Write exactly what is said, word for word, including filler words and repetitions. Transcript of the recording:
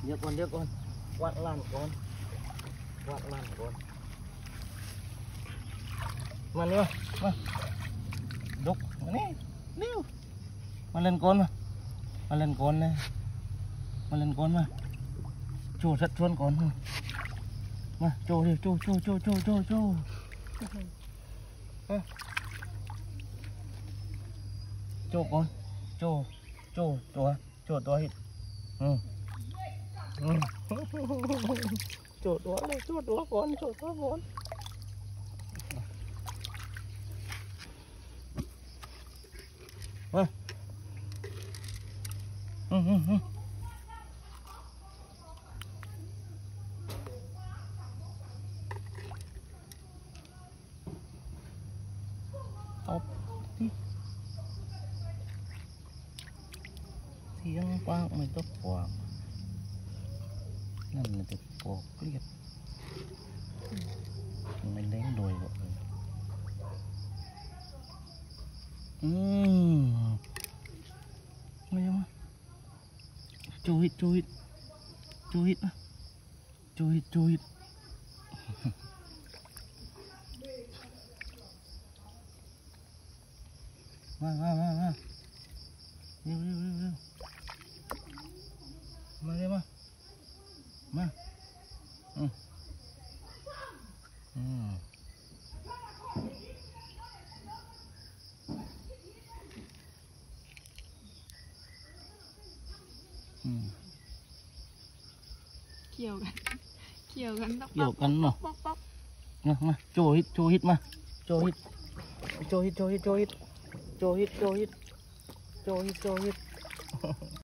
เดี๋ยวก่อนเดี๋ยวก่อนวัดลั่นก่อนวัดลั่นก่อนมาเร็วมาดุกมานี่เร็วมาเล่นก้นมามาเล่นก้นเลยมาเล่นก้นมาโจสัดชวนก่อนมาโจเร็วโจโจโจโจโจโจโจก่อนโจโจตัวโจตัวฮิตอืมอืมโจตัวเลยโจตัวก่อนโจตัวก่อนมาอืมอืมอืมเอาที่เสียงปากไม่ต้องปากนั่นมันจะปอกเกลียดไม่เล้งโดยก็อืมไม่ยังมาจูฮิตจูฮิตจูฮิตนะจูฮิตจูฮิตมามามามาเร็วเร็วเร็วเร็วมาเร็วมามาอืมอืมอืมเกี่ยวกันเกี่ยวกันเกี่ยวกันเนาะมามาโจฮิตโจฮิตมาโจฮิตโจฮิตโจฮิตโจฮิตโจฮิตโจฮิตโจฮิตโจฮิต